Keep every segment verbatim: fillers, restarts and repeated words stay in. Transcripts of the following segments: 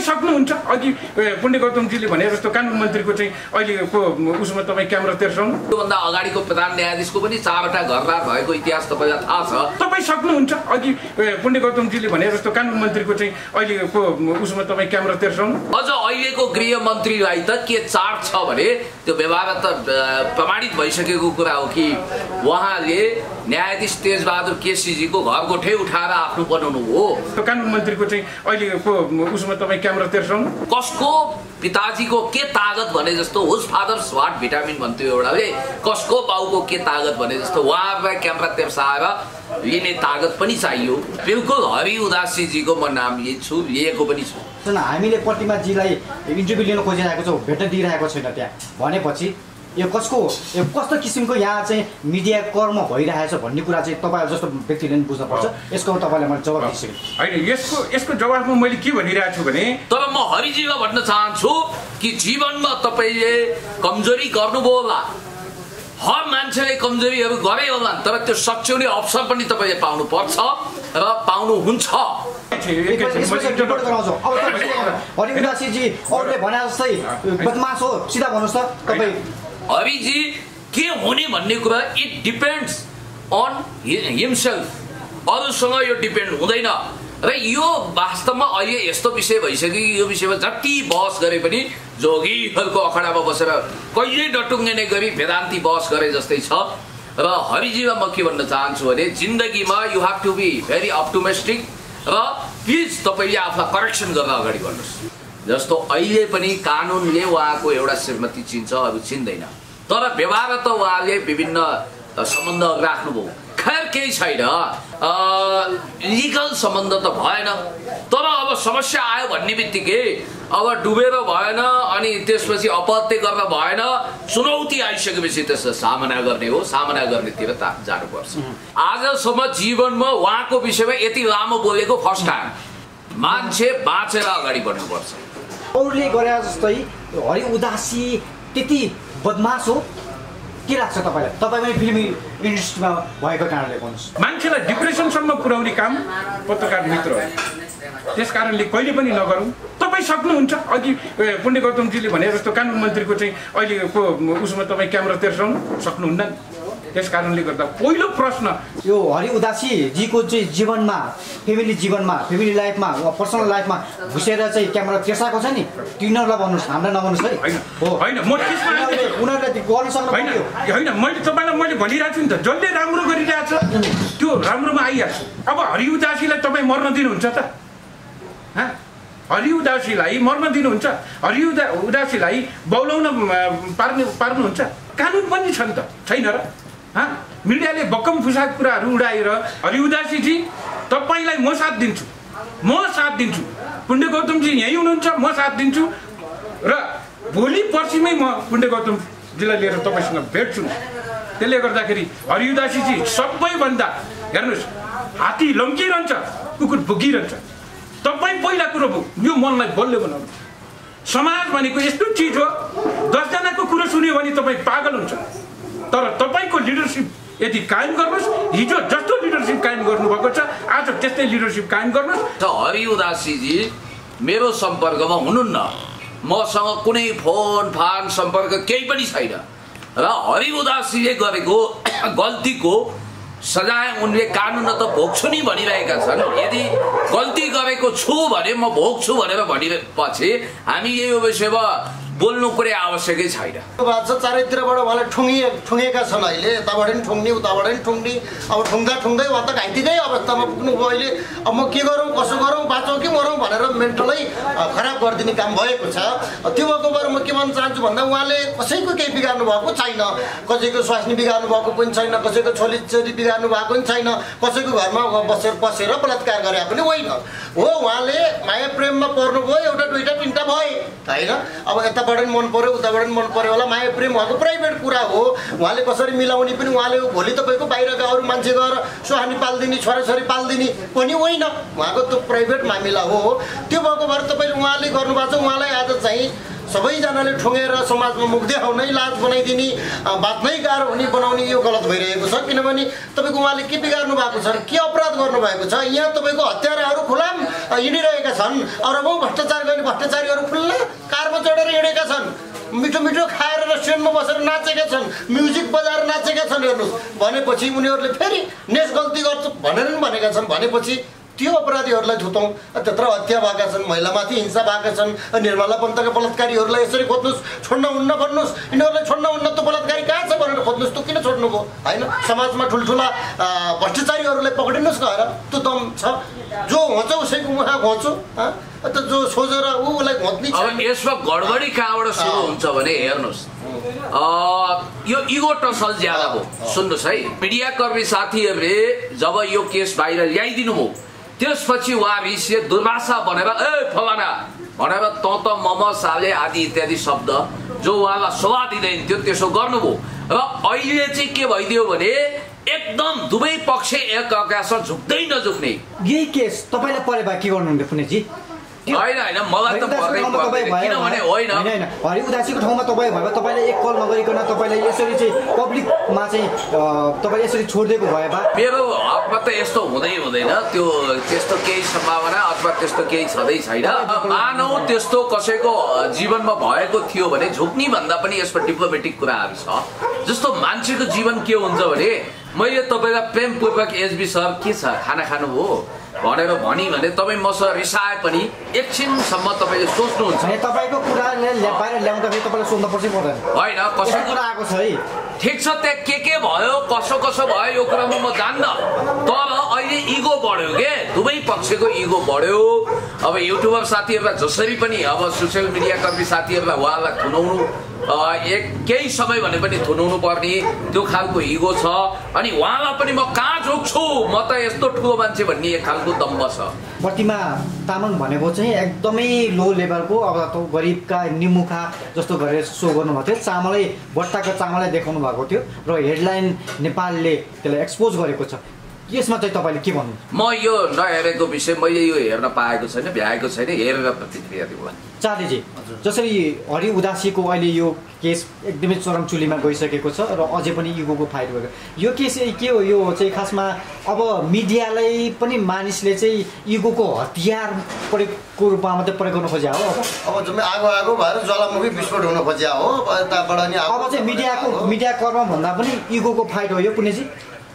तपाईँ सक्नुहुन्छ अघि पुण्य गौतमजीले भने जस्तो कानुन मन्त्रीको चाहिँ अहिलेको उसमा तपाईँ क्यामेरा तेर्साउनु। त्योभन्दा अगाडिको प्रधान न्यायाधीशको पनि चारवटा घरबार भएको इतिहास तपाईँलाई थाहा छ। तपाईँ सक्नुहुन्छ अघि पुण्य गौतमजीले भने जस्तो कानुन मन्त्रीको चाहिँ अहिलेको उसमा तपाईँ क्यामेरा तेर्साउनु। अझ अहिलेको गृहमन्त्रीलाई त के चार्ज छ भने त्यो व्यवहार त प्रमाणित भइसकेको कुरा हो कि उहाँले न्यायाधीश तेजबहादुर केसीजीको घरकोठै उठाएर आफ्नो बनाउनु हो। कानुन मन्त्रीको चाहिँ अहिलेको उसमा तपाईँ क्यामेरा तेर्साउनु। कसको पिताजीको के तागत भने जस्तो होस् फादर्स व्हाट भिटामिन भन्थ्यो एउटाले, कसको बाउको के तागत भने जस्तो उहाँहरूलाई क्यामेरा तेर्साएर लिने तागत पनि चाहियो। बिल्कुल हरि उदासीजीको म नाम लिन्छु, लिएको पनि छु। हामीले प्रतिमाजीलाई इन्टरभ्यू लिन खोजिरहेको छौँ, भेट्न दिइरहेको छैन त्यहाँ भनेपछि यो कसको यो कस्तो किसिमको यहाँ चाहिँ मिडिया कर्म भइरहेछ भन्ने कुरा चाहिँ तपाईँ जस्तो व्यक्तिले पनि बुझ्नुपर्छ। यसको तपाईँलाई मैले जवाब दिइसकेँ। होइन, यसको यसको जवाबमा मैले के भनिरहेको छु भने तर म हरिजीलाई भन्न चाहन्छु कि जीवनमा तपाईँले कमजोरी गर्नुभयो होला, हर मान्छेले कमजोरीहरू गरे होला, तर त्यो सच्याउने अवसर पनि तपाईँले पाउनुपर्छ र पाउनुहुन्छ। हरिउदासीजी अरूले भने जस्तै बदमास हो सिधा भन्नुहोस् त तपाईँ। हरिजी के हुने भन्ने कुरा इट डिपेन्ड्स अन हिमसेल्फ, अरूसँग यो डिपेन्ड हुँदैन। र यो वास्तवमा अहिले यस्तो विषय भइसक्यो कि यो विषयमा जति बहस गरे पनि जोगीहरूको अखडामा बसेर कहिल्यै नटुङ्गिने गरी वेदान्ती बहस गरे जस्तै छ। र हरिजीमा म के भन्न चाहन्छु भने जिन्दगीमा you have to be very optimistic र प्लिज तपाईँले आफूलाई करेक्सन गर्न अगाडि बढ्नुहोस्। जस्तो अहिले पनि कानुनले उहाँको एउटा श्रीमती चिन्छ, अरू चिन्दैन, तर व्यवहार त उहाँले विभिन्न सम्बन्धहरू राख्नुभयो। खैर केही छैन, लिगल सम्बन्ध त भएन, तर अब समस्या आयो भन्ने बित्तिकै अब डुबेर भएन अनि त्यसपछि अपहत्या गर्न भएन, चुनौती आइसकेपछि त्यसलाई सामना गर्ने हो, सामना गर्नेतिर जानुपर्छ। आजसम्म जीवनमा उहाँको विषयमा यति लामो बोलेको फर्स्ट टाइम। मान्छे बाँचेर अगाडि बढ्नुपर्छ। अरूले गरे जस्तै हरि उदासी त्यति बदमास हो के लाग्छ तपाईँलाई? तपाईँ पनि फिल्म इन्डस्ट्रीमा भएको कारणले भन्नुहोस्। मान्छेलाई डिप्रेसनसम्म पुर्याउने काम पत्रकार मित्र हो, त्यस कारणले कहिले पनि नगरौँ। तपाईँ सक्नुहुन्छ अघि पुण्य गौतमजीले भने जस्तो कानुन मन्त्रीको चाहिँ अहिलेको उसमा तपाईँ क्यामेरा तेर्साउनु सक्नुहुन्न। त्यस कारणले गर्दा पहिलो प्रश्न यो हरि उदासीजीको चाहिँ जीवनमा, फेमिली जीवनमा, फेमिली लाइफमा, पर्सनल लाइफमा घुसेर चाहिँ क्यामेरा तेर्साएको छ नि, तिनीहरूलाई भन्नुहोस्, हामीलाई नभन्नुहोस् है। हो होइन, म उनीहरूले गर्न सक्नु होइन होइन मैले तपाईँलाई मैले भनिरहेको छु नि त, जसले राम्रो गरिरहेछ त्यो राम्रोमा आइहाल्छ। अब हरि उदासीलाई तपाईँ मर्न दिनुहुन्छ त? हरि उदासीलाई मर्न दिनुहुन्छ? हरि उदा उदासीलाई बौलाउन पार्ने पार्नुहुन्छ? कानुन पनि छ नि त, छैन र? हाँ, मिडियाले बक्कम फुसाद कुराहरू उडाएर हरि उदासीजी तपाईँलाई म साथ दिन्छु, म साथ दिन्छु, पुण्य गौतमजी यहीँ हुनुहुन्छ, म साथ दिन्छु र भोलि पर्सिमै म पुण्य गौतमजीलाई लिएर तपाईँसँग भेट्छु। त्यसले गर्दाखेरि हरि उदासीजी सबैभन्दा हेर्नुहोस्, हात्ती लम्किरहन्छ, कुकुर भुकिरहन्छ, तपाईँ पहिला कुरो भयो यो मनलाई बलियो बनाउनु। समाज भनेको यस्तो चिज हो, दसजनाको कुरो सुन्यो भने तपाईँ पागल हुन्छ, तर तपाईँको लिडरसिप यदि कायम गर्नुहोस्, हिजो जस्तो लिडरसिप कायम गर्नुभएको छ आज त्यस्तै लिडरसिप कायम गर्नुहोस्। हरि उदासीजी मेरो सम्पर्कमा हुनुहुन्न, मसँग कुनै फोन फान सम्पर्क केही पनि छैन र हरि उदासीले गरेको गल्तीको सजाय उनले कानुन त भोग्छु नि भनिरहेका छन्। यदि गल्ती गरेको छु भने म भोग्छु भनेर भनेपछि हामी यो विषयमा बोल्नु कुनै आवश्यकै छैन। चारैतिरबाट उहाँलाई ठुङ्गिए ठुङ्गेका छन्, अहिले यताबाट पनि ठुङ्ने उताबाट पनि ठुङ्ने, अब ठुङ्दा ठुङ्दै उहाँ त घाइतेकै अवस्थामा पुग्नुभयो। अहिले अब म के गरौँ, कसो गरौँ, बाँचौँ कि मरौँ भनेर मेन्टलै खराब गरिदिने काम भएको छ। त्यो भएको भएर म के भन्न चाहन्छु भन्दा उहाँले कसैको केही बिगार्नु भएको छैन, कसैको स्वास्नी बिगार्नु भएको पनि छैन, कसैको छोरी छोरी बिगार्नु भएको पनि छैन, कसैको घरमा बसेर पसेर बलात्कार गरे पनि होइन हो। उहाँले माया प्रेममा पर्नुभयो, एउटा दुईवटा तिनवटा भए होइन, अब यताबाट पनि मन पर्यो उताबाट पनि मन पर्यो होला, माया प्रेम उहाँको प्राइभेट कुरा हो, उहाँले कसरी मिलाउने पनि उहाँले भोलि तपाईँको बाहिरका अरू मान्छे गएर सुहानी पालिदिने, छोराछोरी पालिदिने पनि होइन, उहाँको त्यो प्राइभेट मामिला हो। त्यो भएको भएर तपाईँले उहाँले गर्नुभएको छ, उहाँलाई आज चाहिँ सबैजनाले ठुङ्गेर समाजमा मुख देखाउनै लाज बनाइदिने बाँच्नै गाह्रो हुने बनाउने यो गलत भइरहेको छ। किनभने तपाईँको उहाँले के बिगार्नु भएको छ, के अपराध गर्नुभएको छ? यहाँ तपाईँको हत्याराहरू खुलाम हिँडिरहेका छन्, अरबौँ भ्रष्टाचार गर्ने भ्रष्टाचारीहरू खुल्ला कारमा चढेर हिँडेका छन्, मिठो मिठो खाएर रेस्टुरेन्टमा बसेर नाचेका छन्, म्युजिक बजाएर नाचेका छन्। हेर्नुहोस् भनेपछि उनीहरूले फेरि नेस गल्ती गर्छ भनेर नि भनेका छन्। भनेपछि त्यो अपराधीहरूलाई धुतौँ। त्यत्रो हत्या भएका छन्, महिलामाथि हिंसा भएका छन्, निर्मला पन्तका बलात्कारीहरूलाई यसरी खोज्नुहोस्, छोड्न हुन्न भन्नुहोस्, यिनीहरूलाई छोड्न हुन्न, त बलात्कारी कहाँ छ भनेर खोज्नुहोस्, त किन छोड्नुभयो? होइन, समाजमा ठुल्ठुला भ्रष्टाचारीहरूलाई पक्रिनुहोस् गएर, त्यो दम छ। जो घोच्छ उसैको मुखा घोच्छु, त जो सोझेर उसलाई घोच्ने। अब यसमा गडबडी कहाँबाट सुरु हुन्छ भने हेर्नुहोस्, यो इगो टसल ज्यादा भयो। सुन्नुहोस् है, मिडियाकर्मी साथीहरूले जब यो केस बाहिर ल्याइदिनु भयो त्यसपछि उहाँ रिसिए दुर्भाषा भनेर ए फलाना भनेर त त मम साले आदि इत्यादि शब्द जो उहाँलाई शोभा दिँदैन थियो त्यसो गर्नुभयो। र अहिले चाहिँ के भइदियो भने एकदम दुवै पक्ष एक अर्कासँग झुक्दै नझुक्ने। यही केस तपाईँलाई परे भए के गर्नुहुन्थ्यो पुनेजी? होइन होइन मलाई त किनभने होइन होइन हरि उदासीको ठाउँमा तपाईँ भए तपाईँले एक कल नगरिकन तपाईँलाई यसरी चाहिँ पब्लिकमा चाहिँ तपाईँ यसरी छोडिदिएको भए भए मेरो हकमा त यस्तो हुँदै हुँदैन। त्यो त्यस्तो केही सम्भावना अथवा त्यस्तो केही छँदै छैन। मानौ त्यस्तो कसैको जीवनमा भएको थियो भने झुक्नी भन्दा पनि यसमा डिप्लोमेटिक कुराहरू छ। जस्तो मान्छेको जीवन के हुन्छ भने मैले तपाईँलाई प्रेमपूर्वक एसबी सर के छ खाना खानुभयो भनेर भनी भने तपाईँ मसँग रिसाए पनि एकछिनसम्म तपाईँले सोच्नुहुन्छ। तपाईँको कुरा बाहिर ल्याउँदाखेरि तपाईँले सोध्नुपर्छ पर्दैन। होइन कसै कुरा आएको छ है, ठिक छ, त्यहाँ के के भयो कसो कसो भयो यो कुरामा म जान्न। तर अहिले इगो बढ्यो के, दुवै पक्षको इगो बढ्यो। अब युट्युबर साथीहरूलाई जसरी पनि अब सोसियल मिडियाकर्मी साथीहरूलाई उहाँलाई थुनाउनु एक केही समय भने पनि थुनाउनु पर्ने त्यो खालको इगो छ। अनि उहाँलाई पनि म कहाँ झुक्छु, म त यस्तो ठुलो मान्छे भन्ने एक खालको दम्ब छ। प्रतिमा तामाङ भनेको चाहिँ एकदमै लो लेभलको अब त गरिबका निमुखा जस्तो गरेर सो गर्नुभएको थियो। चामलै बट्टाको चामलै देखाउनु भएको थियो र हेडलाइन नेपालले त्यसलाई एक्सपोज गरेको छ। यसमा चाहिँ तपाईँले के भन्नु? म यो नहेरेको विषय मैले यो हेर्न पाएको छैन, भ्याएको छैन, हेरेर प्रतिक्रिया दिउँला। चाँदीजी, जसरी हरि उदासीको अहिले यो केस एकदमै चरमचुलीमा गइसकेको छ र अझै पनि इगोको फाइट भएको यो केस के हो? यो चाहिँ खासमा अब मिडियालाई पनि मानिसले चाहिँ इगोको हतियार प्रयोगको रूपमा मात्रै प्रयोग गर्न खोज्या हो। अब जम्मै आगो आगो भएर ज्वालामुखी विस्फोट हुन खोज्या हो। यताबाट नि अब चाहिँ मिडियाको मिडिया कर्म भन्दा पनि इगोको फाइट हो यो पुनेजी?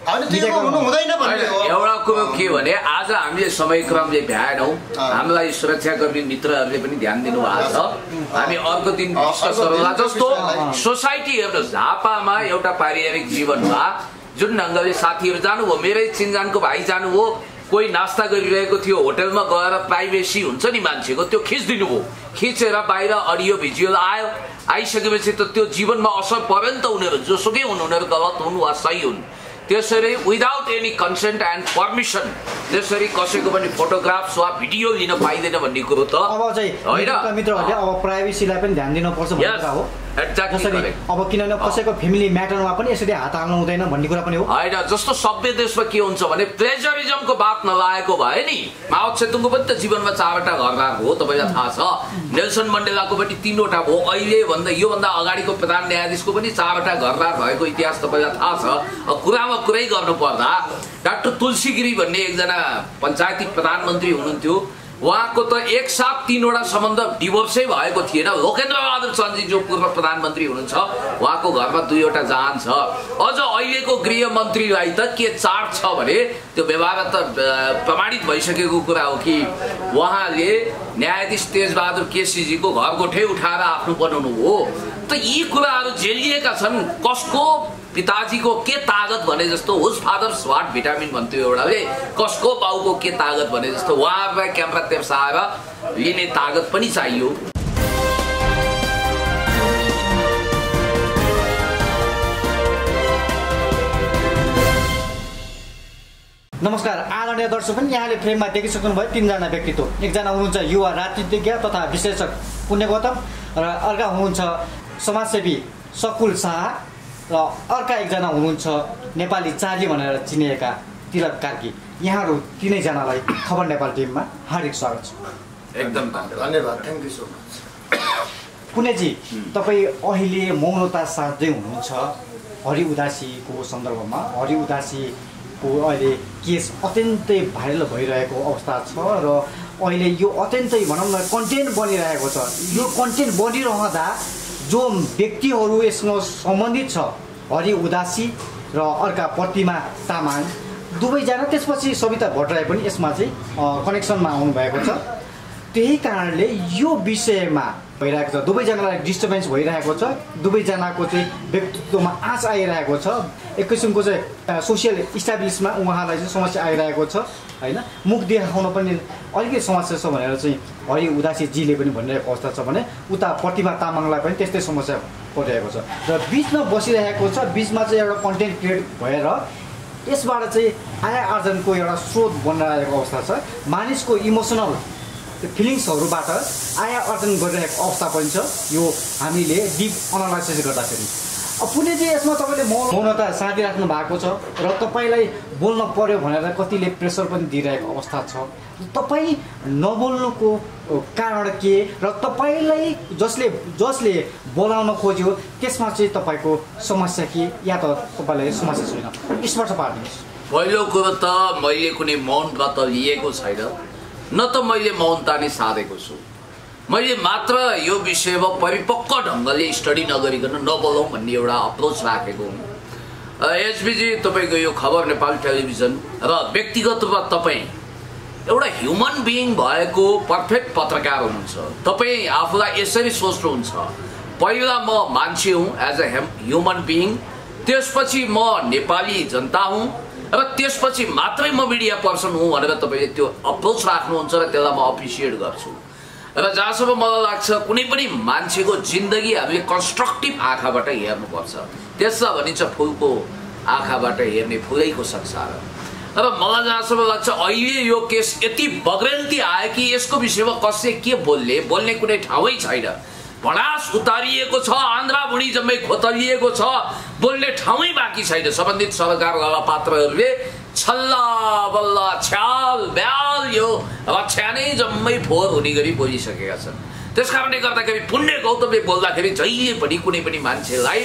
एउटा कुरो के भने आज हामीले समयक्रमले भ्याएनौँ, हामीलाई सुरक्षाकर्मी मित्रहरूले पनि ध्यान दिनुभएको छ। हामी अर्को दिन डिस्कस गरौँला। जस्तो सोसाइटी हेर्नुहोस्, झापामा एउटा पारिवारिक जीवनमा जुन ढङ्गले साथीहरू जानुभयो, मेरै चिनजानको भाइ जानुभयो, कोही नास्ता गरिरहेको थियो होटलमा गएर प्राइभेसी हुन्छ नि मान्छेको, त्यो खिचिदिनु भयो। खिचेर बाहिर अडियो भिजुअल आयो, आइसकेपछि त त्यो जीवनमा असर पर्यो नि त। उनीहरू जोसुकै हुन्, उनीहरू गलत हुन् वा सही हुन्, त्यसरी without any consent and permission त्यसरी कसैको पनि फोटोग्राफ्स वा भिडियो लिन पाइँदैन भन्ने कुरो त अब चाहिँ होइन। मित्रहरूले अब प्राइभेसीलाई पनि ध्यान दिनुपर्छ भन्ने कुरा हो। जसरी अब किनभने कसैको फ्यामिली म्याटरमा पनि यसरी हात हाल्नु हुँदैन भन्ने कुरा पनि हो। होइन, जस्तो सभ्य देशमा के हुन्छ भने प्लेजरिजमको बात नलागेको भए नि, माओ त्से-तुङको पनि त जीवनमा चारवटा घरबार हो, तपाईँलाई थाहा छ। नेल्सन मण्डेलाको पनि तीनवटा भयो। अहिले भन्दा योभन्दा अगाडिको प्रधान न्यायाधीशको पनि चारवटा घरबार भएको इतिहास तपाईँलाई थाहा छ। कुरामा कुरै गर्नु पर्दा डाक्टर तुलसीगिरी भन्ने एकजना पञ्चायती प्रधानमन्त्री हुनुहुन्थ्यो, उहाँको त एक साथ तीनवटा सम्बन्ध डिभोर्सै भएको थिएन। लोकेन्द्र बहादुर चन्दजी जो पूर्व प्रधानमन्त्री हुनुहुन्छ उहाँको घरमा दुईवटा जहान छ। अझ अहिलेको गृहमन्त्रीलाई त के चाड छ भने त्यो व्यवहार त प्रमाणित भइसकेको कुरा हो कि उहाँले न्यायाधीश तेजबहादुर केसीजीको घरगोठै उठाएर आफ्नो बनाउनु हो। त यी कुराहरू झेलिएका छन्। कसको पिताजीको के तागत भने जस्तो होस् फादर्स वाट भिटामिन भन्थ्यो एउटाले, कसको बाउको के तागत भने जस्तो उहाँहरूलाई क्यामेरा तेर्साएर लिने तागत पनि चाहियो। नमस्कार आदरणीय दर्शक, यहाँले फ्रेममा देखिसक्नु भयो तीनजना व्यक्तित्व। एकजना हुनुहुन्छ युवा राजनीतिज्ञ तथा विश्लेषक पुण्य गौतम र अर्का हुनुहुन्छ समाजसेवी सकुल शाह र अर्का एकजना हुनुहुन्छ नेपाली चार्ली भनेर चिनिएका तिलक कार्की। यहाँहरू तिनैजनालाई खबर नेपाल टिममा हार्दिक स्वागत छ। एकदम धन्यवाद, thank you so much. Punyaji तपाईँ अहिले मौनता साध्दै हुनुहुन्छ हरि उदासीको सन्दर्भमा। हरि उदासीको अहिले केस अत्यन्तै भाइरल भइरहेको अवस्था छ र अहिले यो अत्यन्तै भनौँ न कन्टेन्ट बनिरहेको छ। यो कन्टेन्ट बनिरहँदा जो व्यक्तिहरू यसमा सम्बन्धित छ हरि उदासी र अर्का प्रतिमा तामाङ दुवैजना, त्यसपछि सविता भट्टराई पनि यसमा चाहिँ कनेक्सनमा आउनुभएको छ। त्यही कारणले यो विषयमा भइरहेको छ, दुवैजनालाई डिस्टर्बेन्स भइरहेको छ, दुवैजनाको चाहिँ व्यक्तित्वमा आँच आइरहेको छ, एक किसिमको चाहिँ सोसियल इस्टाब्लिसमा उहाँलाई चाहिँ समस्या आइरहेको छ होइन। मुख देखाउन पनि अलिकति समस्या छ भनेर चाहिँ हरि उदासीजीले पनि भनिरहेको अवस्था छ भने उता प्रतिमा तामाङलाई पनि त्यस्तै समस्या परिरहेको छ र बिचमा बसिरहेको छ। बिचमा चाहिँ एउटा कन्टेन्ट क्रिएट भएर यसबाट चाहिँ आय आर्जनको एउटा स्रोत बनिरहेको अवस्था छ। मानिसको इमोसनल फिलिङ्सहरूबाट आय आर्जन गरिरहेको अवस्था पनि छ। यो हामीले डिप एनालाइसिस गर्दाखेरि पुण्यजी यसमा तपाईँले मौन मौनता साधिराख्नु भएको छ र तपाईँलाई बोल्न पर्यो भनेर कतिले प्रेसर पनि दिइरहेको अवस्था छ। तपाईँ नबोल्नुको कारण के र तपाईँलाई जसले जसले बोलाउन खोज्यो त्यसमा चाहिँ तपाईँको समस्या के या त तपाईँलाई समस्या छैन? स्पष्ट पारिदिनुहोस्। पहिलो कुरो त मैले कुनै मौन व्रत लिएको छैन, न त मैले मौनता नै साधेको छु। मैले मात्र यो विषयमा परिपक्व ढङ्गले स्टडी नगरिकन नबोलौँ भन्ने एउटा अप्रोच राखेको हुँ। एचबीजी तपाईँको यो खबर नेपाल टेलिभिजन र व्यक्तिगत रूपमा तपाईँ एउटा ह्युमन बिइङ भएको पर्फेक्ट पत्रकार हुनुहुन्छ। तपाईँ आफूलाई यसरी सोच्नुहुन्छ, पहिला म मान्छे हुँ एज अ ह्युमन बिइङ, त्यसपछि म नेपाली जनता हुँ र त्यसपछि मात्रै म मिडिया पर्सन हुँ भनेर तपाईँले त्यो अप्रोच राख्नुहुन्छ र त्यसलाई म अप्रिसिएट गर्छु। र जहाँसम्म मलाई लाग्छ कुनै पनि मान्छेको जिन्दगी हामीले कन्स्ट्रक्टिभ आँखाबाट हेर्नुपर्छ। त्यसलाई भनिन्छ फुलको आँखाबाट हेर्ने फुलैको संसार। र मलाई जहाँसम्म लाग्छ अहिले यो केस यति बग्रेन्ती आयो कि यसको विषयमा कसले के बोल्ने बोल्ने कुनै ठाउँै छैन। भडास उतारिएको छ, आन्द्राभुँडी जम्मै खोतलिएको छ, बोल्ने ठाउँै बाँकी छैन। सम्बन्धित सरकारवाला पात्रहरूले छल्ला बल्ला छ्याल ब्याल यो रक्षा नै जम्मै फोहोर हुने गरी बोलिसकेका छन्। त्यस कारणले गर्दाखेरि पुण्य गौतमले बोल्दाखेरि जहिले पनि कुनै पनि मान्छेलाई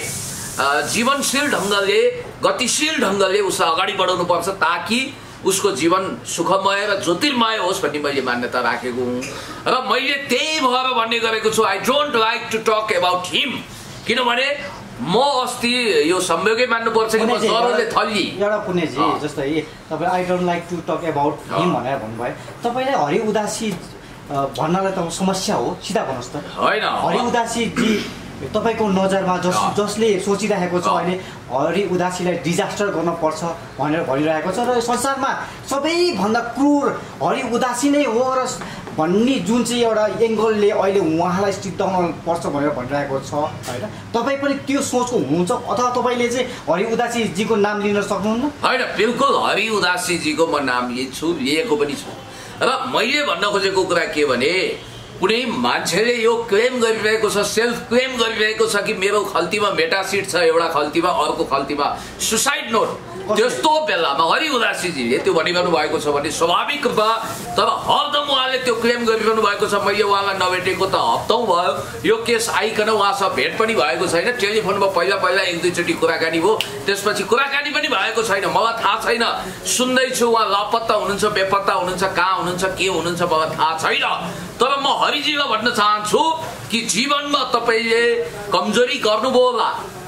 जीवनशील ढङ्गले गतिशील ढङ्गले उसलाई अगाडि बढाउनु पर्छ ताकि उसको जीवन सुखमय र ज्योतिर्मय होस् भन्ने मैले मान्यता राखेको हुँ। र मैले त्यही भएर भन्ने गरेको छु I don't like to talk about him, किनभने म अस्ति यो संयोगै मान्नुपर्छ कि म जरोले थल्ली एउटा पुण्यजी जस्तै तपाईँ I don't like to talk about him भनेर भन्नुभयो। तपाईँलाई हरि उदासी भन्नलाई त समस्या हो, सिधा भन्नुहोस् त। होइन, हरि उदासी जी तपाईँको नजरमा जस जसले सोचिरहेको छ अहिले हरि उदासीलाई डिजास्टर गर्नुपर्छ भनेर भनिरहेको छ र संसारमा सबैभन्दा क्रूर हरि उदासी नै हो र भन्ने जुन चाहिँ एउटा एङ्गलले अहिले उहाँलाई सिद्धाउन पर्छ भनेर भनिरहेको छ होइन। तपाईँ पनि त्यो सोचको हुनुहुन्छ अथवा तपाईँले चाहिँ हरि उदासीजीको नाम लिन सक्नुहुन्न? होइन, बिल्कुल हरि उदासीजीको म नाम लिन्छु, लिएको पनि छु। र मैले भन्न खोजेको कुरा के भने कुनै मान्छेले यो क्लेम गरिरहेको छ, सेल्फ क्लेम गरिरहेको छ कि मेरो खल्तीमा मेटा सिट छ, एउटा खल्तीमा अर्को खल्तीमा सुसाइड नोट, त्यस्तो बेलामा हरि उदासीजीले त्यो भनिरहनु भएको छ भने स्वाभाविक रूपमा, तर हरदम उहाँले त्यो क्लेम गरिरहनु भएको छ। मैले उहाँलाई नभेटेको त हप्तौँ भयो, यो केस आइकन उहाँसँग भेट पनि भएको छैन। टेलिफोनमा पहिला पहिला एक दुईचोटि कुराकानी भयो, त्यसपछि कुराकानी पनि भएको छैन। मलाई थाहा छैन, सुन्दैछु उहाँ लापत्ता हुनुहुन्छ, बेपत्ता हुनुहुन्छ, कहाँ हुनुहुन्छ, के हुनुहुन्छ मलाई थाहा छैन। तर म हरिजीलाई भन्न चाहन्छु कि जीवनमा तपाईँले कमजोरी गर्नुभयो होला,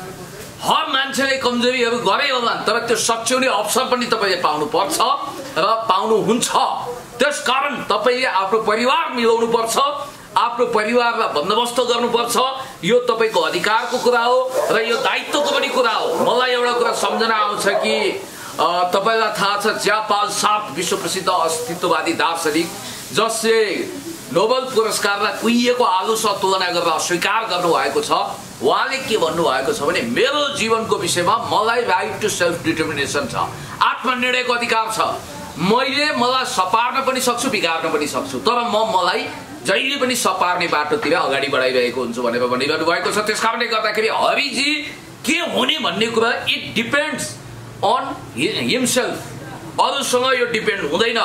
हर मान्छेले कमजोरीहरू गरे होला, तर त्यो सच्याउने अवसर पनि तपाईँले पाउनुपर्छ र पाउनुहुन्छ। त्यसकारण तपाईँले आफ्नो परिवार मिलाउनु पर्छ, आफ्नो परिवारलाई बन्दोबस्त गर्नुपर्छ। यो तपाईँको अधिकारको कुरा हो र यो दायित्वको पनि कुरा हो। मलाई एउटा कुरा सम्झना आउँछ कि तपाईँलाई थाहा छ ज्यापाल सार्क विश्व प्रसिद्ध अस्तित्ववादी दार्शनिक जसले नोबेल पुरस्कारलाई कुहिएको आलुसँग तुलना गरेर अस्वीकार गर्नुभएको छ। उहाँले के भन्नुभएको छ भने मेरो जीवनको विषयमा मलाई राइट टु सेल्फ डिटर्मिनेसन छ, आत्मनिर्णयको अधिकार छ। मैले मलाई सपार्न पनि सक्छु, बिगार्न पनि सक्छु, तर म मलाई जहिले पनि सपार्ने बाटोतिर अगाडि बढाइरहेको हुन्छु भनेर भनिरहनु भएको छ। त्यस कारणले गर्दाखेरि हरिजी के हुने भन्ने कुरा इट डिपेन्ड्स अन हिमसेल्फ, अरूसँग यो डिपेन्ड हुँदैन।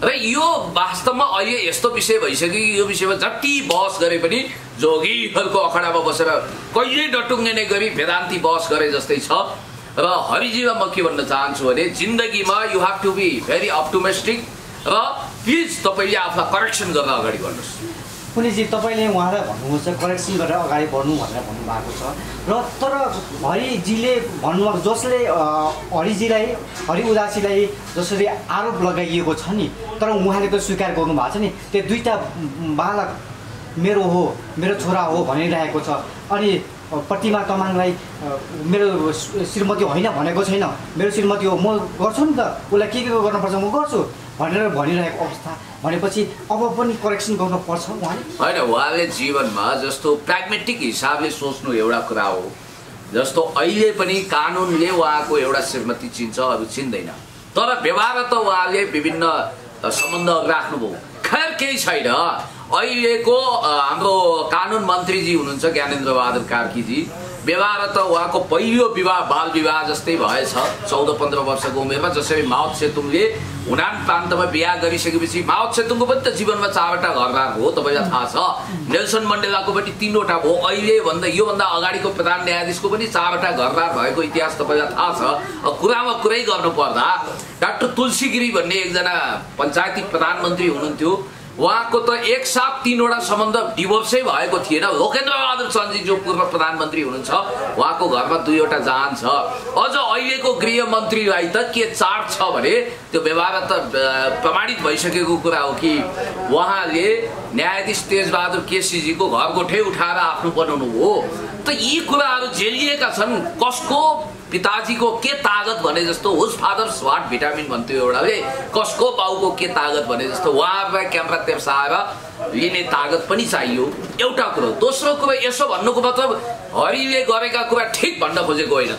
र यो वास्तवमा अहिले यस्तो विषय भइसक्यो यो विषयमा जति बहस गरे पनि जोगीहरूको अखडामा बसेर कहिल्यै नटुङ्गिने गरी वेदान्ती बहस गरे जस्तै छ। र हरिजीमा म के भन्न चाहन्छु भने जिन्दगीमा you have to be very optimistic र प्लिज तपाईँले आफूलाई करेक्सन गर्न अगाडि बढ्नुहोस्। पुनिजी तपाईँले उहाँलाई भन्नुहुन्छ करेक्सन गरेर अगाडि बढ्नु भनेर भन्नुभएको छ र तर हरिजीले भन्नुभएको जसले हरिजीलाई हरि उदासीलाई जसरी आरोप लगाइएको छ नि तर उहाँले त स्वीकार गर्नुभएको छ नि त्यो दुईवटा बालक मेरो हो मेरो छोरा हो भनिरहेको छ। अनि प्रतिमा तामाङलाई मेरो श्रीमती होइन भनेको छैन, मेरो श्रीमती हो, म गर्छु नि त, उसलाई के के गर्नुपर्छ म गर्छु भनेर भनिरहेको अवस्था भनेपछि अब पनि करेक्सन गर्नुपर्छ उहाँले। होइन, उहाँले जीवनमा जस्तो प्राग्मेटिक हिसाबले सोच्नु एउटा कुरा हो। जस्तो अहिले पनि कानुनले उहाँको एउटा श्रीमती चिन्छ अरू चिन्दैन, तर व्यवहार त उहाँले विभिन्न सम्बन्धहरू राख्नुभयो। खैर केही छैन, अहिलेको हाम्रो कानुन मन्त्रीजी हुनुहुन्छ ज्ञानेन्द्र बहादुर कार्कीजी, व्यवहार त उहाँको पहिलो विवाह बाल विवाह जस्तै भएछ चौध पन्ध्र वर्षको उमेरमा। जसरी माओ सेतुङले हुनान प्रान्तमा बिहा गरिसकेपछि माओ सेतुङको पनि त जीवनमा चारवटा घरबार हो, तपाईँलाई थाहा छ। नेल्सन मण्डेलाको पनि तीनवटा हो, अहिले भन्दा योभन्दा अगाडिको प्रधान न्यायाधीशको पनि चारवटा घरबार भएको इतिहास तपाईँलाई थाहा छ। कुरामा कुरै गर्नुपर्दा डाक्टर तुलसी गिरी भन्ने एकजना पञ्चायती प्रधानमन्त्री हुनुहुन्थ्यो, उहाँको त एक साथ तीनवटा सम्बन्ध डिभोर्सै भएको थिएन। लोकेन्द्र बहादुर चन्दजी जो पूर्व प्रधानमन्त्री हुनुहुन्छ उहाँको घरमा दुईवटा जहान छ। अझ अहिलेको गृहमन्त्रीलाई त के चाड छ भने त्यो व्यवहार त प्रमाणित भइसकेको कुरा हो कि उहाँले न्यायाधीश तेजबहादुर केसीजीको घरगोठै उठाएर आफ्नो बनाउनु हो। त यी कुराहरू झेलिएका छन्। कसको पिताजीको के तागत भने जस्तो हुज फादर्स वाट भिटामिन भन्थ्यो एउटाले, कसको बाउको के तागत भने जस्तो उहाँहरूलाई क्यामेरा तेर्साएर लिने तागत पनि चाहियो, एउटा कुरो। दोस्रो कुरो यसो भन्नुको मतलब हरिले गरेका कुरा ठिक भन्न खोजेको होइन,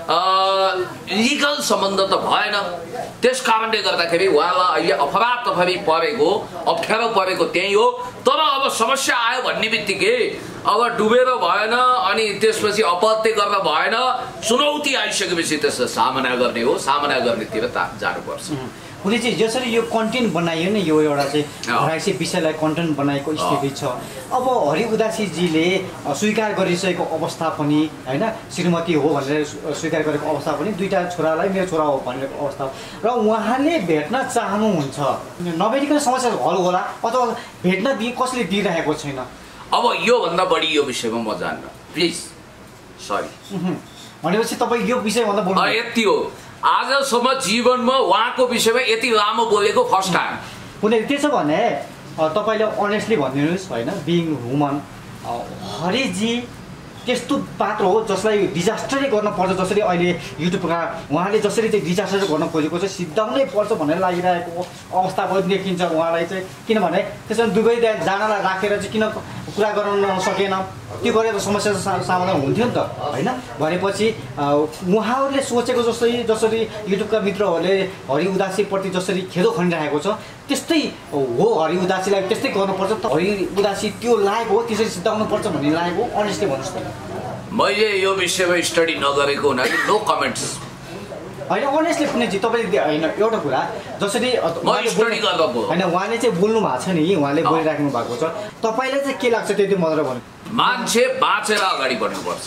लिगल सम्बन्ध त भएन। त्यस कारणले गर्दाखेरि उहाँलाई अहिले अपराध तफरी परेको अप्ठ्यारो परेको त्यही हो। तर अब समस्या आयो भन्ने बित्तिकै अब डुबेर भएन अनि त्यसपछि अपहत्या गर्न भएन, चुनौती आइसकेपछि त्यसलाई सामना गर्ने हो, सामना गर्नेतिर जानुपर्छ। पुलिसजी जसरी यो कन्टेन्ट बनाइयो नि, यो एउटा चाहिँ घराइसी विषयलाई कन्टेन्ट बनाएको स्थिति छ। अब हरि उदासीजीले स्वीकार गरिसकेको अवस्था पनि होइन, श्रीमती हो भनेर स्वीकार गरेको अवस्था पनि, दुईवटा छोरालाई मेरो छोरा हो भनेको अवस्था, र उहाँले भेट्न चाहनुहुन्छ नभेटिकन समस्या हल होला अथवा भेट्न दिए कसले दिइरहेको छैन। अब योभन्दा बढी यो विषयमा म जान्न, प्लिज सरी। भनेपछि तपाईँ यो विषयभन्दा बोल्नु यति हो। आजसम्म जीवनमा उहाँको विषयमा यति लामो बोलेको फर्स्ट टाइम। कुनै त्यसो भने तपाईँले अनेस्टली भनिदिनुहोस् होइन, बिङ ह्युमन हरिजी त्यस्तो पात्र हो जसलाई डिजास्टरै गर्न पर्छ। जसरी अहिले युट्युबका उहाँले जसरी चाहिँ डिजास्टर गर्न खोजेको चाहिँ सिद्धाउनै पर्छ भनेर लागिरहेको अवस्था पनि देखिन्छ उहाँलाई चाहिँ। किनभने त्यसमा दुवै जनालाई राखेर चाहिँ किन कुरा गर्न सकेन, त्यो गरेर समस्या समाधान हुन्थ्यो नि त होइन। भनेपछि उहाँहरूले सोचेको जस्तै जसरी युट्युबका मित्रहरूले हरि उदासीप्रति जसरी खेदो खनिरहेको छ त्यस्तै हो, हरि उदासीलाई त्यस्तै गर्नुपर्छ। हरि उदासी त्यो लायक हो, त्यसरी सिद्धाउनु पर्छ भन्ने लागेको अनेस्टली भन्नुहोस् न। मैले यो विषयमा स्टडी नगरेको हुनाले नो कमेन्ट्स। होइन अनेस्टली पुण्यजी तपाईँले होइन एउटा कुरा जसरी होइन उहाँले चाहिँ बोल्नु भएको छ नि, उहाँले बोलिराख्नु भएको छ, तपाईँलाई चाहिँ के लाग्छ त्यति मात्र भन्नु। मान्छे बाँचेर अगाडि बढ्नुपर्छ,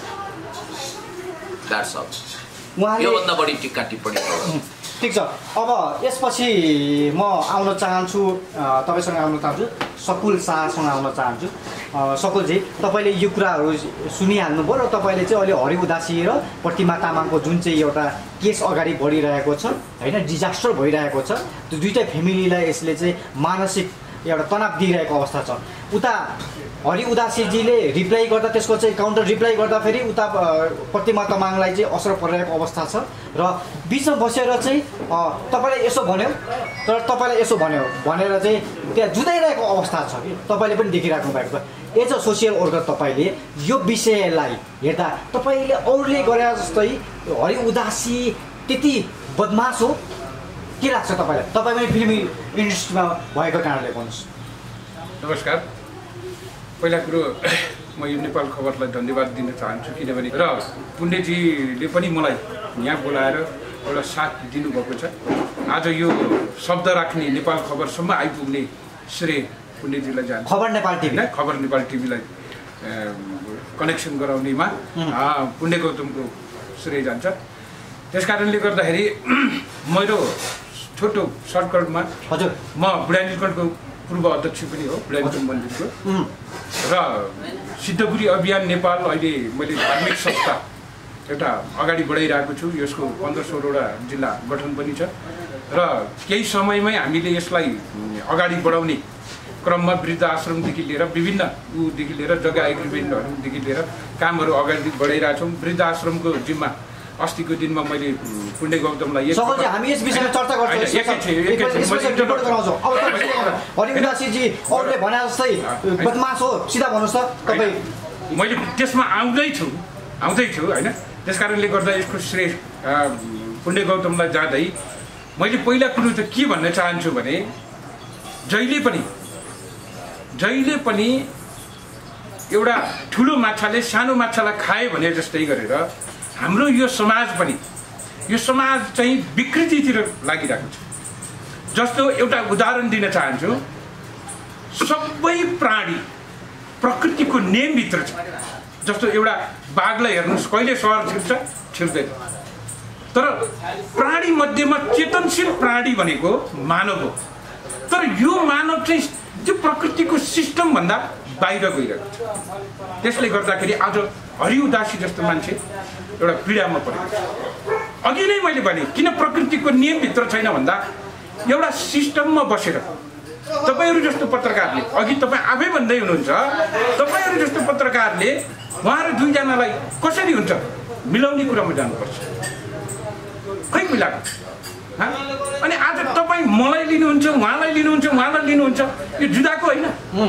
उहाँले योभन्दा बढी टिक्का टिप्पणी। ठिक छ, अब यसपछि म आउन चाहन्छु तपाईँसँग आउन चाहन्छु सकुल शाहसँग आउन चाहन्छु। सकुलजी तपाईँले यो कुराहरू सुनिहाल्नुभयो र तपाईँले चाहिँ अहिले हरि उदासी र प्रतिमा तामाङको जुन चाहिँ एउटा केस अगाडि बढिरहेको छ होइन, डिजास्टर भइरहेको छ, त्यो दुइटै फ्यामिलीलाई यसले चाहिँ मानसिक एउटा तनाव दिइरहेको अवस्था छ। उता हरि उदासीजीले रिप्लाई गर्दा त्यसको चाहिँ काउन्टर रिप्लाई गर्दाखेरि उता प्रतिमा तामाङलाई चाहिँ असर परिरहेको अवस्था छ र बिचमा बसेर चाहिँ तपाईँलाई यसो भन्यो तर तपाईँलाई यसो भन्यो भनेर चाहिँ त्यहाँ जुधाइरहेको अवस्था छ कि तपाईँले पनि देखिराख्नु भएको छ। एज अ सोसियल वर्कर तपाईँले यो विषयलाई हेर्दा तपाईँले अरूले गरे जस्तै हरि उदासी त्यति बदमास हो के लाग्छ तपाईँलाई? तपाईँ पनि फिल्म इन्डस्ट्रीमा भएको कारणले भन्नुहोस्। नमस्कार, पहिला कुरो म यो नेपाल खबरलाई धन्यवाद दिन चाहन्छु किनभने र पुण्यजीले पनि मलाई यहाँ बोलाएर एउटा साथ दिनुभएको छ। आज यो शब्द राख्ने नेपाल खबरसम्म आइपुग्ने श्रेय पुण्यजीलाई जान्छ। खबर नेपाल टिभी खबर नेपाल टिभीलाई कनेक्सन गराउनेमा पुण्य गौतमको श्रेय जान्छ। त्यस कारणले गर्दाखेरि मेरो छोटो सर्टकटमा हजुर म बुढा नीलकण्ठको पूर्व अध्यक्ष पनि हो बुढा नीलकण्ठ मन्दिरको र सिद्धपुरी अभियान नेपाल अहिले मैले धार्मिक संस्था एउटा अगाडि बढाइरहेको छु। यसको पन्ध्र सोह्रवटा जिल्ला गठन पनि छ र केही समयमै हामीले यसलाई अगाडि बढाउने क्रममा वृद्ध आश्रमदेखि लिएर विभिन्न ऊदेखि लिएर जग्गा एग्रिमेन्टहरूदेखि लिएर कामहरू अगाडि बढाइरहेछौँ। वृद्ध आश्रमको जिम्मा अस्तिको दिनमा मैले पुण्य गौतमलाई हामी यस विषयमा चर्चा गर्छौँ। हरिउदासीजी अरूले भने जस्तै बदमास हो सिधा भन्नुहोस् त तपाईँ। मैले त्यसमा आउँदैछु आउँदैछु होइन। त्यस कारणले गर्दा यसको श्रेय पुण्य गौतमलाई जाँदै मैले पहिला कुरो चाहिँ के भन्न चाहन्छु भने जहिले पनि जहिले पनि एउटा ठुलो माछाले सानो माछालाई खायो भने जस्तै गरेर हाम्रो यो समाज पनि यो समाज चाहिँ विकृतितिर लागिरहेको छ। जस्तो एउटा उदाहरण दिन चाहन्छु, सबै प्राणी प्रकृतिको नियमभित्र छ। जस्तो एउटा बाघलाई हेर्नुहोस् कहिले सहर छिर्छ छिर्दैन, तर प्राणी मध्येमा चेतनशील प्राणी भनेको मानव हो। तर यो मानव चाहिँ त्यो प्रकृतिको सिस्टमभन्दा बाहिर गइरहेको छ। त्यसले गर्दाखेरि आज हरिउदासी जस्तो मान्छे एउटा पीडामा परेको छ। अघि नै मैले भने किन प्रकृतिको नियमभित्र छैन भन्दा एउटा सिस्टममा बसेर तपाईँहरू जस्तो पत्रकारले अघि तपाईँ आफै भन्दै हुनुहुन्छ, तपाईँहरू जस्तो पत्रकारले उहाँहरू दुईजनालाई कसरी हुन्छ मिलाउने कुरामा जानुपर्छ। खै मिलाएको अनि आज तपाईँ मलाई लिनुहुन्छ उहाँलाई लिनुहुन्छ उहाँलाई लिनुहुन्छ यो जुदाको होइन।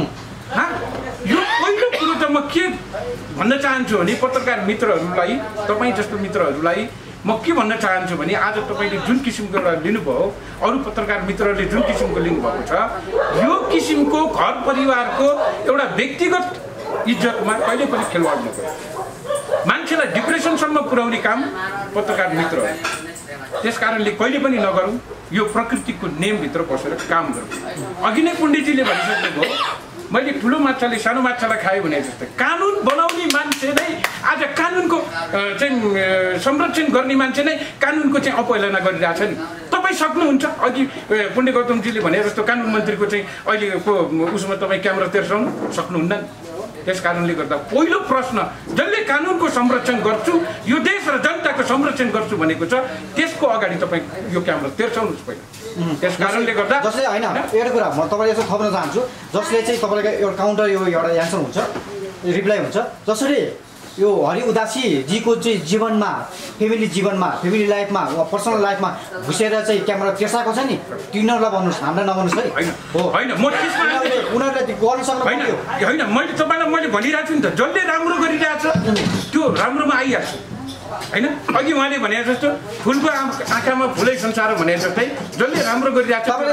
यो पहिलो कुरो त म के भन्न चाहन्छु भने पत्रकार मित्रहरूलाई तपाईँ जस्तो मित्रहरूलाई म के भन्न चाहन्छु भने आज तपाईँले जुन किसिमको एउटा लिनुभयो अरू पत्रकार मित्रहरूले जुन किसिमको लिनुभएको छ यो किसिमको घर परिवारको एउटा व्यक्तिगत इज्जतमा कहिले पनि खेलवाड नगर्नु। मान्छेलाई डिप्रेसनसम्म पुर्याउने काम पत्रकार मित्रहरू। त्यस कारणले कहिले पनि नगरौँ, यो प्रकृतिको नियमभित्र बसेर काम गरौँ। अघि नै पुण्डितजीले भनिसक्नुभयो मैले ठुलो माछाले सानो माछालाई खायो भने जस्तै कानुन बनाउने मान्छे नै आज कानुनको चाहिँ संरक्षण गर्ने मान्छे नै कानुनको चाहिँ अपहेलना गरिरहेछ नि। तपाईँ सक्नुहुन्छ अघि पुण्य गौतमजीले भने जस्तो कानुन मन्त्रीको चाहिँ अहिलेको उसमा तपाईँ क्यामेरा तेर्साउनु सक्नुहुन्न। त्यस कारणले गर्दा पहिलो प्रश्न जसले कानुनको संरक्षण गर्छु यो देश र जनताको संरक्षण गर्छु भनेको छ त्यसको अगाडि तपाईँ यो क्यामेरा तेर्साउनुहोस् पहिला। त्यस कारणले गर्दा जसले होइन एउटा कुरा म तपाईँलाई यसो थप्न चाहन्छु जसले चाहिँ तपाईँलाई एउटा काउन्टर यो एउटा एन्सर हुन्छ रिप्लाई हुन्छ। जसरी यो हरिउदासीजीको चाहिँ जीवनमा फेमिली जीवनमा फेमिली लाइफमा पर्सनल लाइफमा घुसेर चाहिँ क्यामेरा तेर्साएको छ नि तिनीहरूलाई भन्नुहोस् हामीलाई नभन्नुहोस् है। हो होइन म उनीहरूले गर्न सक्नु होइन होइन मैले तपाईँलाई मैले भनिरहेको छु नि त जसले राम्रो गरिरहेछ त्यो राम्रोमा आइहाल्छ होइन। अघि उहाँले भने जस्तो फुलको आँखामा फुलै संसार भने जस्तै जसले राम्रो गरिरहेको छ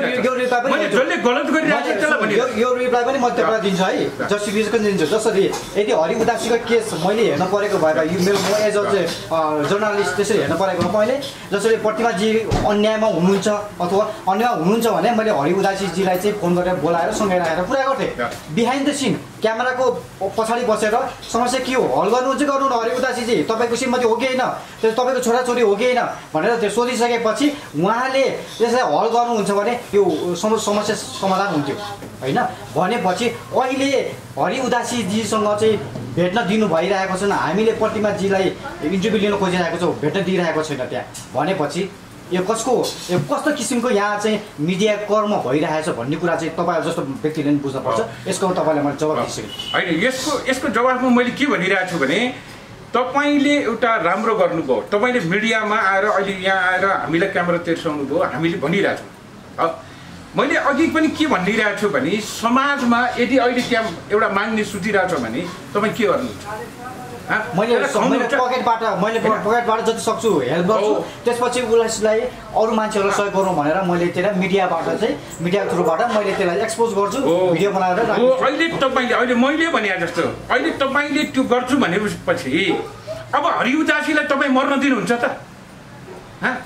जसले गलत गरिरहेको छ त्यसलाई भने यो रिप्लाई पनि म तपाईँलाई दिन्छु है जस्टिफिकेसन दिन्छु। जसरी यदि हरिउदासीको केस मैले हेर्न परेको भएर यो मेरो म एज अ जर्नलिस्ट त्यसरी हेर्न परेको मैले जसरी प्रतिमाजी अन्यायमा हुनुहुन्छ अथवा अन्यायमा हुनुहुन्छ भने मैले हरिउदासीजीलाई चाहिँ फोन गरेर बोलाएर सँगै राखेर कुरा गर्थेँ बिहाइन्ड द सिन क्यामेराको पछाडि बसेर समस्या के हो हल गर्नुहुन्छ गर्नु न हरिउदासीजी तपाईँको श्रीमती हो कि होइन त्यो तपाईँको छोराछोरी हो कि होइन भनेर त्यो सोधिसकेपछि उहाँले त्यसलाई हल गर्नुहुन्छ भने यो समस्या समाधान हुन्थ्यो होइन। भनेपछि अहिले हरिउदासीजीसँग चाहिँ भेट्न दिनु भइरहेको छैन, हामीले प्रतिमाजीलाई इन्टरभ्यू लिन खोजिरहेको छौँ भेट्न दिइरहेको छैन त्यहाँ। भनेपछि यो कसको यो कस्तो किसिमको यहाँ चाहिँ मिडिया कर्म भइरहेछ भन्ने कुरा चाहिँ तपाईँहरू जस्तो व्यक्तिले पनि बुझ्नुपर्छ। यसको तपाईँलाई मैले जवाब दिइसकेँ होइन। यसको यसको जवाबमा मैले के भनिरहेको छु भने तपाईँले एउटा राम्रो गर्नुभयो, तपाईँले मिडियामा आएर अहिले यहाँ आएर हामीलाई क्यामेरा तेर्साउनु भयो, हामीले भनिरहेछौँ। मैले अघि पनि के भनिरहेको छु भने समाजमा यदि अहिले क्याम एउटा माग्ने सुतिरहेछ भने तपाईँ के गर्नुहुन्छ? मैले पकेटबाट मैले पकेटबाट जति सक्छु हेल्प गर्छु, त्यसपछि उसलाई अरू मान्छेहरूलाई सहयोग गरौँ भनेर मैले त्यसलाई मिडियाबाट चाहिँ मिडिया थ्रुबाट मैले त्यसलाई एक्सपोज गर्छु भिडियो बनाएर। अहिले तपाईँले अहिले मैले भने जस्तो अहिले तपाईँले त्यो गर्छु भनेपछि अब हरिउदासीलाई तपाईँ मर्न दिनुहुन्छ त?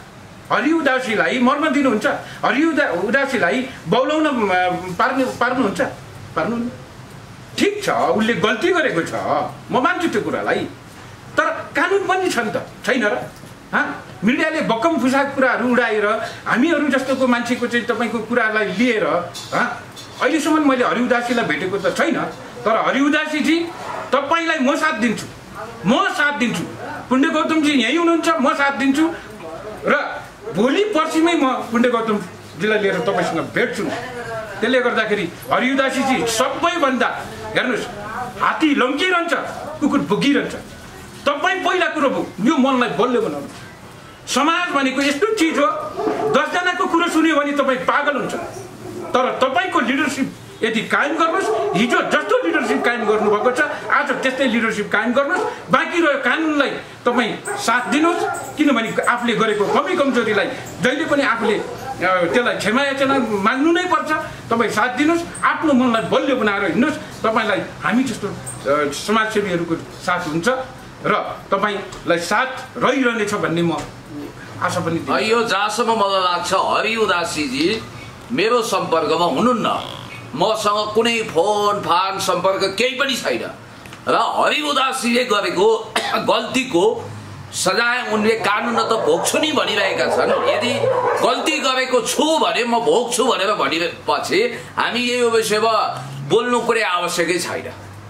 हरि उदासीलाई मर्न दिनुहुन्छ? हरि उदा उदासीलाई बौलाउन पार्नु पार्नुहुन्छ? पार्नु ठिक छ, उसले गल्ती गरेको छ, म मान्छु त्यो कुरालाई, तर कानुन पनि छ नि त, छैन र? हाँ, मिडियाले बक्कम फुसाक कुराहरू उडाएर हामीहरू जस्तोको मान्छेको चाहिँ तपाईँको कुरालाई लिएर हाँ, अहिलेसम्म मैले हरि उदासीलाई भेटेको त छैन, तर हरि उदासीजी तपाईँलाई म साथ दिन्छु, म साथ दिन्छु, पुण्य गौतमजी यहीँ हुनुहुन्छ, म साथ दिन्छु र भोलि पर्सिमै म पुण्य गौतमजीलाई लिएर तपाईँसँग भेट्छु। त्यसले गर्दाखेरि हरि उदासीजी सबैभन्दा हेर्नुहोस्, हात्ती लम्किरहन्छ, कुकुर भुकिरहन्छ, तपाईँ पहिला कुरो यो मनलाई बलियो बनाउनु। समाज भनेको यस्तो चिज हो, दसजनाको कुरो सुन्यो भने तपाईँ पागल हुन्छ, तर तपाईँको लिडरसिप यदि कायम गर्नुहोस्, हिजो जस्तो लिडरसिप कायम गर्नुभएको छ आज त्यस्तै लिडरसिप कायम गर्नुहोस्। बाँकी रह्यो कानुनलाई तपाईँ साथ दिनुहोस्, किनभने आफूले गरेको कमी कमजोरीलाई जहिले पनि आफूले त्यसलाई क्षमा याचना माग्नु नै पर्छ। तपाईँ साथ दिनुहोस्, आफ्नो मनलाई बलियो बनाएर हिँड्नुहोस्, तपाईँलाई हामी जस्तो समाजसेवीहरूको साथ हुन्छ र तपाईँलाई साथ रहिरहनेछ भन्ने म आशा पनि। यो जहाँसम्म मलाई लाग्छ हरि उदासीजी मेरो सम्पर्कमा हुनुहुन्न, मसँग कुनै फोन फान सम्पर्क केही पनि छैन र हरि उदासीले गरेको गल्तीको सजाय उनले कानुन त भोग्छु नि भनिरहेका छन्। यदि गल्ती गरेको छु भने म भोग्छु भनेर भनेपछि हामी यो विषयमा बोल्नु कुनै आवश्यकै छैन।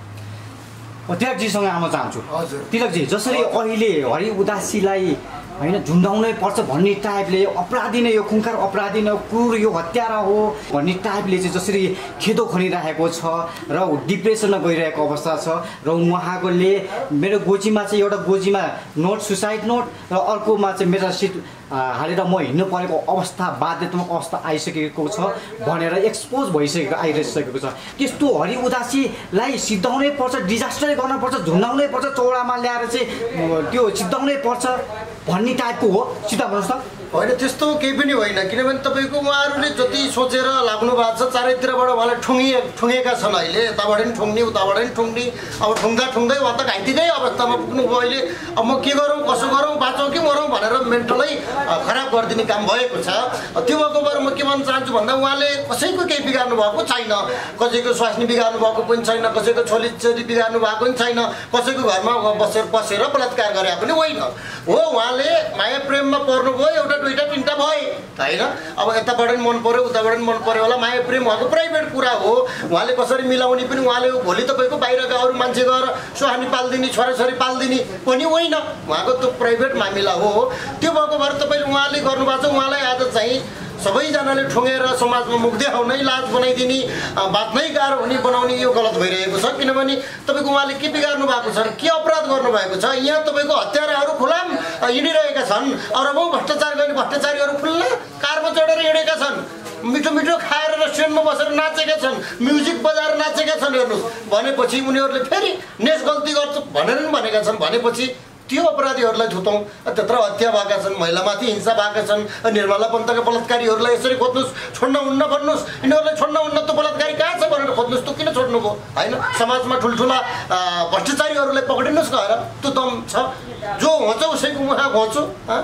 तिलकजीसँग आउन चाहन्छु। तिलकजी, जसरी अहिले हरि उदासीलाई होइन झुन्डाउनै पर्छ भन्ने टाइपले अपराधी नै यो खुङ्खार अपराधी नै क्रूर यो हत्यारा हो भन्ने टाइपले चाहिँ जसरी खेदो खनिरहेको छ र डिप्रेसनमा गइरहेको अवस्था छ र उहाँकोले मेरो गोजीमा चाहिँ एउटा गोजीमा नोट सुसाइड नोट र अर्कोमा चाहिँ मेरो सिट हालेर म हिँड्नु परेको अवस्था बाध्यतात्मक अवस्था आइसकेको छ भनेर एक्सपोज भइसकेको आइसकेको छ। त्यस्तो हरि उदासीलाई सिद्धाउनै पर्छ, डिजास्टरै गर्नुपर्छ, झुन्डाउनै पर्छ, चौडामा ल्याएर चाहिँ त्यो सिद्धाउनै पर्छ भन्ने टाइपको हो। सिधा भन्नुहोस् त। होइन, त्यस्तो केही पनि होइन, किनभने तपाईँको उहाँहरूले जति सोचेर लाग्नु भएको छ चारैतिरबाट उहाँलाई ठुङ्गिए ठुङ्गेका छन्। अहिले यताबाट पनि ठुङ्ने उताबाट पनि ठुङ्ने, अब ठुङ्दा ठुङ्दै उहाँ त घाइतेकै अवस्थामा पुग्नुभयो। अहिले अब म के गरौँ कसो गरौँ बाँचौँ कि मरौँ भनेर मेन्टलै खराब गरिदिने काम भएको छ। त्यो भएको भएर म के भन्न चाहन्छु भन्दा उहाँले कसैको केही बिगार्नु भएको छैन, कसैको स्वास्नी बिगार्नु भएको पनि छैन, कसैको छोरी छोरी बिगार्नु भएको पनि छैन, कसैको घरमा बसेर बसेर बलात्कार गरे पनि होइन हो। उहाँले माया प्रेममा पर्नुभयो, एउटा दुईवटा तिनवटा भए होइन। अब यताबाट पनि मन पर्यो उताबाट पनि मन पर्यो होला, माया प्रेम उहाँको प्राइभेट कुरा हो, उहाँले कसरी मिलाउने पनि उहाँले भोलि तपाईँको बाहिरका अरू मान्छे गएर सुहानी पालिदिने छोराछोरी पालिदिने पनि होइन, उहाँको त्यो प्राइभेट मामिला हो। त्यो भएको भएर तपाईँले उहाँले गर्नुभएको छ। उहाँलाई आज चाहिँ सबैजनाले ठुङ्गेर समाजमा मुख देखाउनै लाज बनाइदिने बाँच्नै गाह्रो हुने बनाउने यो गलत भइरहेको छ। किनभने तपाईँको उहाँले के बिगार्नु भएको छ, के अपराध गर्नुभएको छ? यहाँ तपाईँको हत्याराहरू खुलाम हिँडिरहेका छन्, अरबौँ भ्रष्टाचार गर्ने भ्रष्टाचारीहरू खुल्ला कारमा चढेर हिँडेका छन्, मिठो मिठो खाएर रेस्टुरेन्टमा बसेर नाचेका छन्, म्युजिक बजाएर नाचेका छन्। हेर्नुहोस् भनेपछि उनीहरूले फेरि नेस गल्ती गर्छ भनेर पनि भनेका छन्। भनेपछि त्यो अपराधीहरूलाई धुतौँ। त्यत्रो हत्या भएका छन्, महिलामाथि हिंसा भएका छन्, निर्मला पन्तका बलात्कारीहरूलाई यसरी खोज्नुहोस्, छोड्न हुन्न भन्नुहोस्, यिनीहरूलाई छोड्न हुन्न, त्यो बलात्कारी कहाँ छ भनेर खोज्नुहोस्, त्यो किन छोड्नुभयो होइन? समाजमा ठुल्ठुला भ्रष्टाचारीहरूलाई पक्रिनुहोस् गएर, त्यो दम छ। जो होन्छ उसैको मुखा घोच्यो,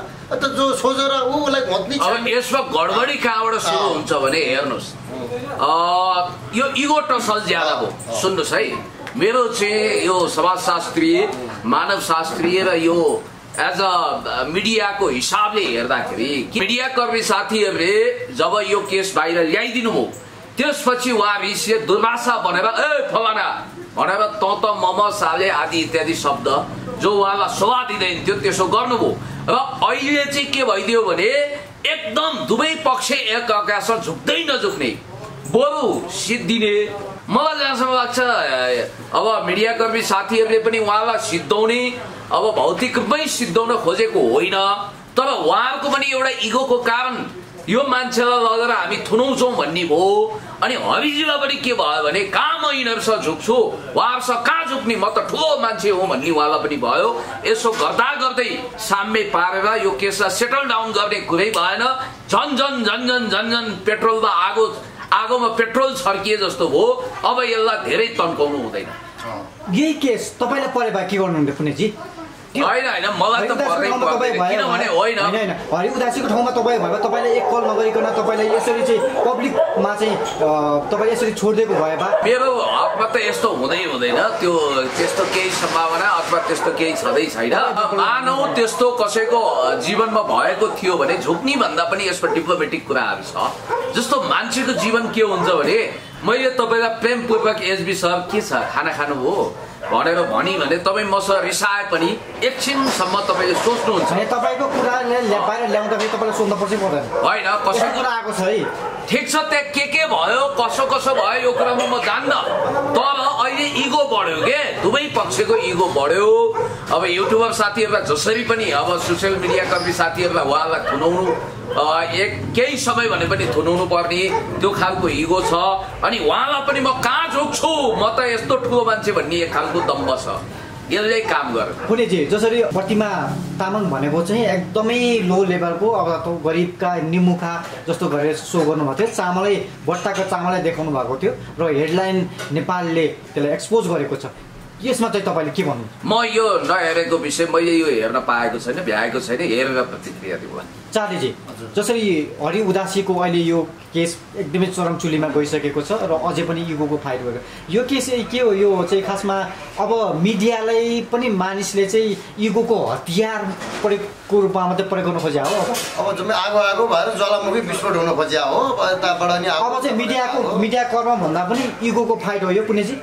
त जो सोझेर उसलाई घोच्ने। अब यसमा गडबडी कहाँबाट सुरु हुन्छ भने हेर्नुहोस्, यो इगो टसल ज्यादा भयो। सुन्नुहोस् है, मेरो चाहिँ यो समाजशास्त्रीय मानवशास्त्रीय र यो एज अ मिडियाको हिसाबले हेर्दाखेरि मिडियाकर्मी साथीहरूले जब यो केस बाहिर ल्याइदिनु भयो त्यसपछि उहाँ रिसले दुर्भाषा भनेर ए फलाना भनेर त त मम साले आदि इत्यादि शब्द जो उहाँलाई शोभा दिँदैन थियो त्यसो गर्नुभयो। र अहिले चाहिँ के भइदियो भने एकदम दुवै पक्ष एक अर्कासँग झुक्दै नझुक्ने बरु सिद्धिने। मलाई जहाँसम्म लाग्छ अब मिडियाकर्मी साथीहरूले पनि उहाँलाई सिद्धाउने अब भौतिक रूपमै सिद्धाउन खोजेको होइन, तर उहाँहरूको पनि एउटा इगोको कारण यो मान्छेलाई लगेर हामी थुनाउँछौँ भन्ने भयो। अनि हरिजीलाई पनि के भयो भने कहाँ म यिनीहरूसँग झुक्छु, उहाँहरूसँग कहाँ झुक्ने, म त ठुलो मान्छे हो भन्ने उहाँलाई पनि भयो। यसो गर्दा गर्दै साम्य पारेर यो केसलाई सेटल डाउन गर्ने कुरै भएन। झन झन झन झन झन झन पेट्रोलमा आगो आगोमा पेट्रोल छर्किए जस्तो भयो। अब यसलाई धेरै तन्काउनु हुँदैन। यही केस तपाईँलाई परे भए के गर्नुहुन्थ्यो पुण्यजी? होइन होइन मलाई त पर्दै पर्दैन किनभने होइन होइन हरि उदासीको ठाउँमा तपाईँ भए तपाईँले एक कल नगरिकन तपाईँले यसरी चाहिँ पब्लिकमा चाहिँ तपाईँले यसरी छोडिदिएको भए भए मेरो हकमा त यस्तो हुँदै हुँदैन त्यो त्यस्तो केही सम्भावना अथवा त्यस्तो केही छँदै छैन मानौ त्यस्तो कसैको जीवनमा भएको थियो भने झुक्नी भन्दा पनि यसमा डिप्लोमेटिक कुराहरू छ जस्तो मान्छेको जीवन के हुन्छ भने मैले तपाईँलाई प्रेमपूर्वक एसबी सर के छ खाना खानु हो भनेर भनी भने तपाईँ मसँग रिसाए पनि एकछिनसम्म तपाईँले सोच्नुहुन्छ तपाईँको कुरा बाहिर ल्याउँदाखेरि तपाईँले सोध्नुपर्छ पर्दैन होइन कसै कुरा आएको छ है ठिक छ त्यहाँ के के भयो कसो कसो भयो यो कुरामा म जान्न तर अहिले इगो बढ्यो के दुवै पक्षको इगो बढ्यो अब युट्युबर साथीहरूलाई जसरी पनि अब सोसियल मिडिया कर्मी साथीहरूलाई उहाँलाई थुनाउनु एक केही समय भने पनि थुनाउनु पर्ने त्यो खालको इगो छ अनि उहाँलाई पनि म कहाँ झोक्छु म त यस्तो ठुलो मान्छे भन्ने एक खालको दम्ब छ यसले काम गर्छ पुनेजी जसरी प्रतिमा तामाङ भनेको चाहिँ एकदमै लो लेभलको अब गरिबका निमुखा जस्तो गरेर सो गर्नुभएको थियो चामलै बट्टाको चामलै देखाउनु भएको थियो र हेडलाइन नेपालले त्यसलाई एक्सपोज गरेको छ यसमा चाहिँ तपाईँले के भन्नु म यो नहेरेको विषय मैले यो हेर्न पाएको छैन भ्याएको छैन हेरेर प्रतिक्रिया दिउँ चार्लीजी जसरी हरि उदासीको अहिले यो केस एकदमै चरम चुलीमा गइसकेको छ र अझै पनि इगोको फाइट गरेको यो केस के हो यो चाहिँ खासमा अब मिडियालाई पनि मानिसले चाहिँ इगोको हतियार प्रयोगको रूपमा मात्रै प्रयोग गर्न खोज्या हो अब जम्मै आगो आगो भएर ज्वालामुखी विस्फोट हुन खोज्या हो यताबाट नि अब चाहिँ मिडियाको मिडिया कर्म भन्दा पनि इगोको फाइट हो यो पुनेजी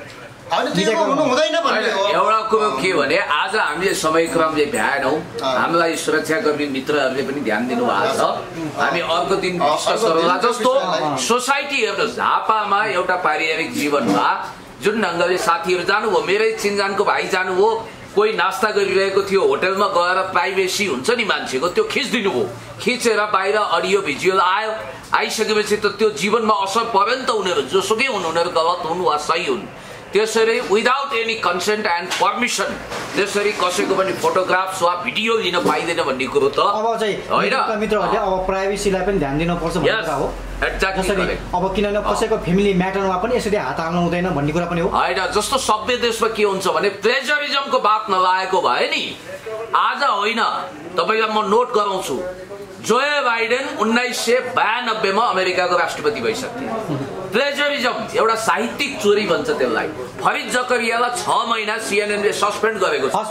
एउटा कुरो के भने आज हामीले समयक्रमले भ्याएनौँ हामीलाई सुरक्षाकर्मी मित्रहरूले पनि ध्यान दिनुभएको छ हामी अर्को दिन डिस्कस गरौँला जस्तो सोसाइटी हेर्नुहोस् झापामा एउटा पारिवारिक जीवनमा जुन ढङ्गले साथीहरू जानुभयो मेरै चिनजानको भाइ जानुभयो कोही नास्ता गरिरहेको थियो होटलमा गएर प्राइभेसी हुन्छ नि मान्छेको त्यो खिचिदिनु भयो खिचेर बाहिर अडियो भिजुअल आयो आइसकेपछि त त्यो जीवनमा असर पर्यो नि त उनीहरू जोसुकै हुनु उनीहरू गलत हुनु वा सही हुनु त्यसरी without any consent and permission त्यसरी कसैको पनि फोटोग्राफ्स वा भिडियो लिन पाइँदैन भन्ने कुरो त अब चाहिँ मित्रहरूले अब प्राइभेसीलाई पनि ध्यान दिनुपर्छ भन्ने कुरा हो एक्ज्याक्टली अब किनभने कसैको फ्यामिली म्याटरमा पनि यसरी हात हाल्नु हुँदैन भन्ने कुरा पनि हो होइन जस्तो सभ्य देशमा के हुन्छ भने प्लेजरिजमको बात नलागेको भए नि आज होइन तपाईँलाई म नोट गराउँछु जो बाइडेन उन्नाइस सय बयानब्बेमा अमेरिकाको राष्ट्रपति भइसक्थे प्लेजरिजम एउटा साहित्यिक चोरी भन्छ त्यसलाई फरिद जकरियालाई छ महिना सिएनएनले सस्पेन्ड गरेको छ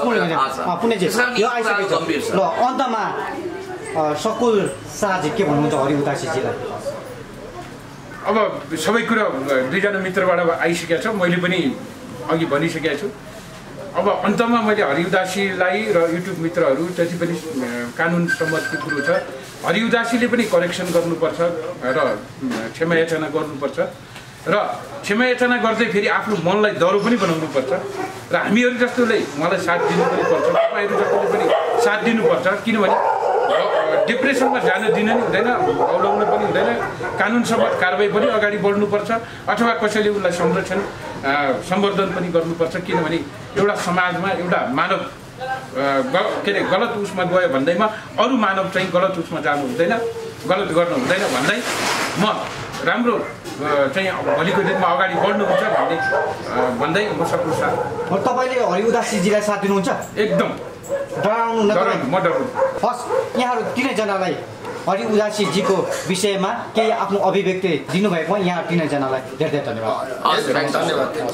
अन्तमा सकुल शाहजी के भन्नुहुन्छ हरि उदासीजीलाई अब सबै कुरा दुईजना मित्रबाट आइसकेको छ मैले पनि अघि भनिसकेको छु अब अन्तमा मैले हरि उदासीलाई र युट्युब मित्रहरू जति पनि कानुन सम्बन्धी कुरो छ हरि उदासीले पनि करेक्सन गर्नुपर्छ र क्षमायाचना गर्नुपर्छ र क्षमायाचना गर्दै फेरि आफ्नो मनलाई दह्रो पनि बनाउनुपर्छ र हामीहरू जस्तोले उहाँलाई साथ दिनु पनि पर्छ तपाईँहरू जस्तोले पनि साथ दिनुपर्छ किनभने डिप्रेसनमा जान दिन नि हुँदैन औलाउन पनि हुँदैन कानुन सम्बद्ध कारबाही पनि अगाडि बढ्नुपर्छ अथवा कसैले उसलाई संरक्षण सम्वर्धन पनि गर्नुपर्छ किनभने एउटा समाजमा एउटा मानव के अरे गलत उसमा गयो भन्दैमा अरू मानव चाहिँ गलत उसमा जानु हुँदैन गलत गर्नु हुँदैन भन्दै म राम्रो चाहिँ भोलिको दिनमा अगाडि बढ्नुहुन्छ भन्ने भन्दै म सक्छु साथ तपाईँले हरि उदासीजीलाई साथ दिनुहुन्छ एकदम डराउनु न म डराउनु हस् यहाँहरू तिनैजनालाई हरि उदासीजीको विषयमा केही आफ्नो अभिव्यक्ति दिनुभएकोमा यहाँ तिनैजनालाई धेरै धेरै धन्यवाद धन्यवाद